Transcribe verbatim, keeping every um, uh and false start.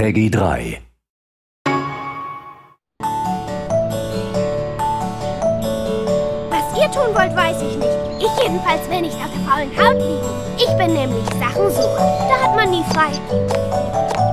Peggy drei. Was ihr tun wollt, weiß ich nicht. Ich jedenfalls will nicht auf der faulen Haut liegen. Ich bin nämlich Sachensucher. Da hat man nie frei.